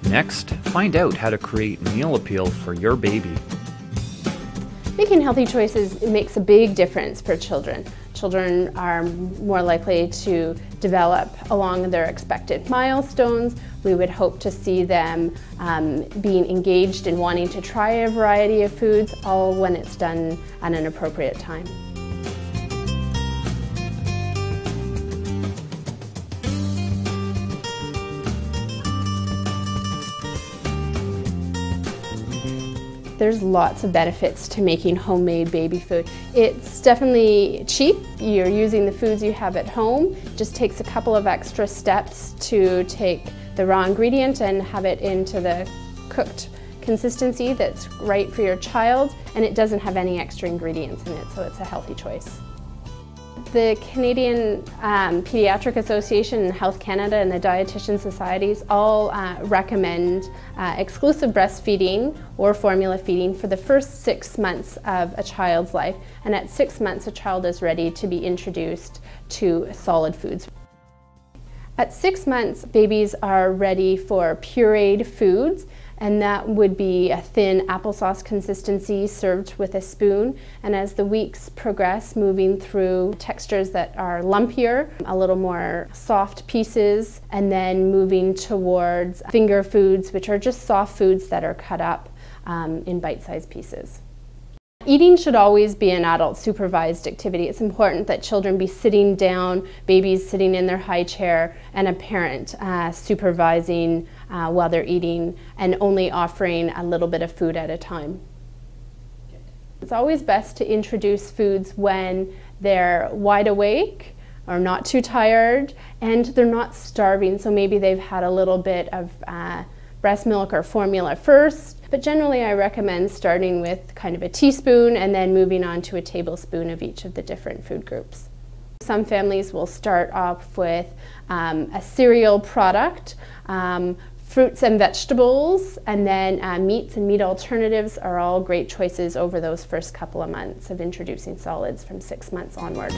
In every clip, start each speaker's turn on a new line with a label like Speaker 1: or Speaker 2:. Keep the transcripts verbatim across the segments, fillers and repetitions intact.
Speaker 1: Next, find out how to create meal appeal for your baby.
Speaker 2: Making healthy choices makes a big difference for children. Children are more likely to develop along their expected milestones. We would hope to see them um, being engaged in wanting to try a variety of foods, all when it's done at an appropriate time. There's lots of benefits to making homemade baby food. It's definitely cheap. You're using the foods you have at home. It just takes a couple of extra steps to take the raw ingredient and have it into the cooked consistency that's right for your child, and it doesn't have any extra ingredients in it, so it's a healthy choice. The Canadian um, Pediatric Association and Health Canada and the Dietitian Societies all uh, recommend uh, exclusive breastfeeding or formula feeding for the first six months of a child's life. And at six months, a child is ready to be introduced to solid foods. At six months, babies are ready for pureed foods, and that would be a thin applesauce consistency served with a spoon. And as the weeks progress, moving through textures that are lumpier, a little more soft pieces, and then moving towards finger foods, which are just soft foods that are cut up um, in bite-sized pieces. Eating should always be an adult supervised activity. It's important that children be sitting down, babies sitting in their high chair, and a parent uh, supervising uh, while they're eating and only offering a little bit of food at a time. It's always best to introduce foods when they're wide awake or not too tired and they're not starving, so maybe they've had a little bit of uh, breast milk or formula first. But generally I recommend starting with kind of a teaspoon and then moving on to a tablespoon of each of the different food groups. Some families will start off with um, a cereal product, um, fruits and vegetables, and then uh, meats and meat alternatives are all great choices over those first couple of months of introducing solids from six months onward.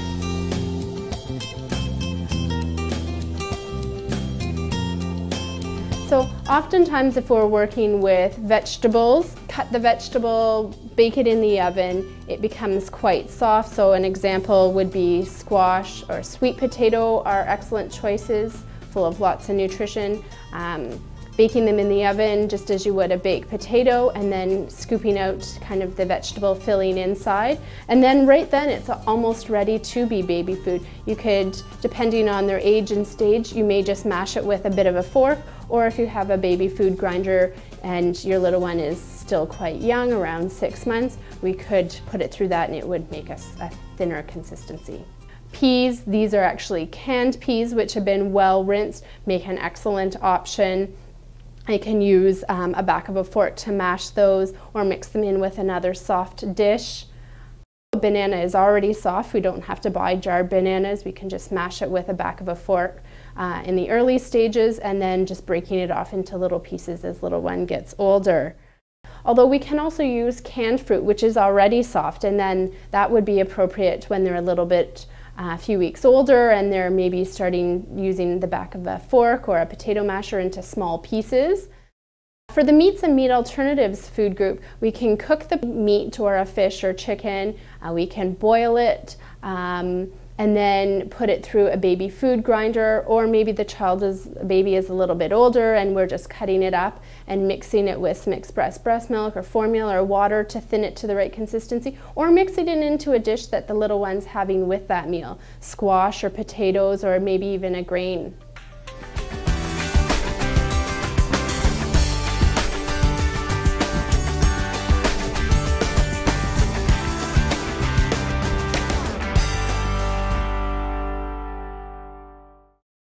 Speaker 2: So oftentimes if we're working with vegetables, cut the vegetable, bake it in the oven, it becomes quite soft. So an example would be squash or sweet potato are excellent choices, full of lots of nutrition. Um, baking them in the oven just as you would a baked potato, and then scooping out kind of the vegetable filling inside. And then right then it's almost ready to be baby food. You could, depending on their age and stage, you may just mash it with a bit of a fork, or if you have a baby food grinder and your little one is still quite young, around six months, we could put it through that and it would make us a thinner consistency. Peas, these are actually canned peas which have been well rinsed, make an excellent option. I can use um, a back of a fork to mash those or mix them in with another soft dish. Banana is already soft. We don't have to buy jarred bananas. We can just mash it with a back of a fork uh, in the early stages and then just breaking it off into little pieces as little one gets older. Although we can also use canned fruit, which is already soft, and then that would be appropriate when they're a little bit a few weeks older and they're maybe starting using the back of a fork or a potato masher into small pieces. For the meats and meat alternatives food group, we can cook the meat or a fish or chicken, uh, we can boil it, um, and then put it through a baby food grinder, or maybe the child is, baby is a little bit older and we're just cutting it up and mixing it with some express breast milk or formula or water to thin it to the right consistency, or mixing it into a dish that the little one's having with that meal, squash or potatoes or maybe even a grain.